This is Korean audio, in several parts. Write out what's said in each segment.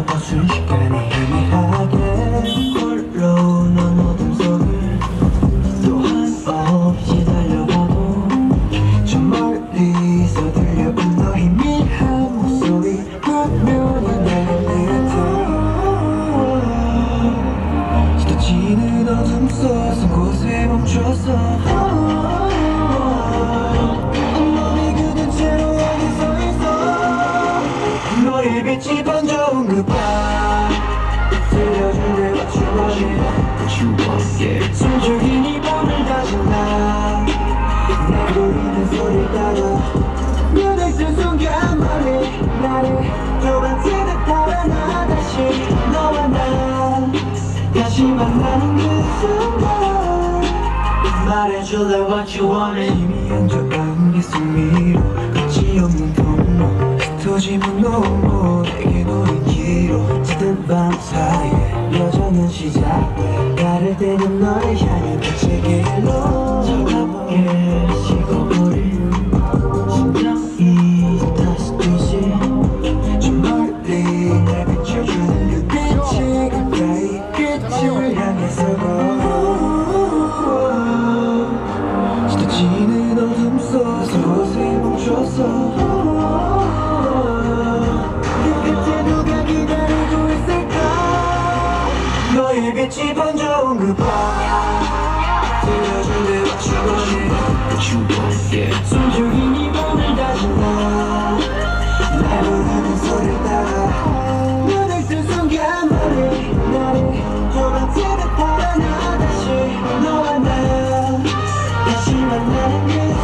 더 순식간에 희미하게 홀로 넌 어둠 속을 또 한없이 달려가도 저 멀리서 들려온 너의 미한 목소리 분명히 내 곁에 짙어지는 어둠 속 한 곳에 멈춰서 너의 빛이 번져온 그 밤 들려준 내 What you want 숨죽인 이 밤을 다진 나 부르는 소리를 따라 눈을 뜬 순간 멀리 나를 좁아진 듯하다 나 다시 너와 나 다시 만나는 그 순간 말해줄래 what you want 희미한 저 안개 속 미로 끝이 없는 통로 흩어지면 너무 내게 노린 길로 짙은 밤 사이에 여정은 시작돼 나를 대는 너를 향해 빛의 길로 차갑게 식어버린 심장이 다시 뛰지 저 멀리 날 비춰주는 그 빛이 가까이 끝을 향해서 짙어지는 어둠 속 서서히 멈춰서 너의 빛이 번져온 그 밤 들려준 내 What you want 숨죽인 이 밤을 다진 날 부르는 소리를 따라 눈을 뜬 순간 멀리 나를 좁아진 듯하다 나 다시 너와 나 다시 만나는 그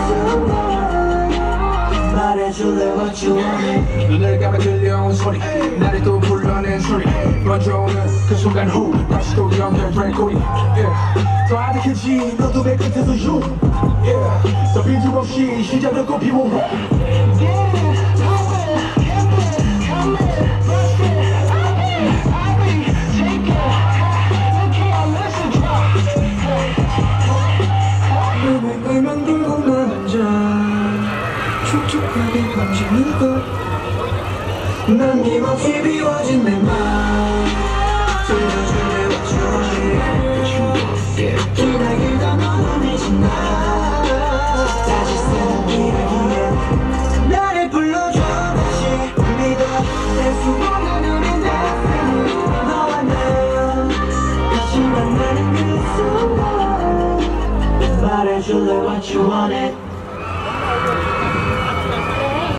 순간 말해줄래 what you want 눈을 감아 들려온 소리 나를 또 불러낸 소리 번져오는 그 순간 후 다시 또 연결된 고리 더 아득해진 어둠의 끝에서 유 더 빈틈 없이 시작을 꽃피고 눈을 끌면 들고 나 혼자 촉촉하게 번지는 것 남김없이 비워진 내 맘 들려준 내 What you want 기나기다 너는 내진 나 다시 쓰는 이야기에 나를 불러줘 다시 믿어 내 수많은 눈이 내 너와 나 다시 만나는 그 순간 말해줄래 what you wanted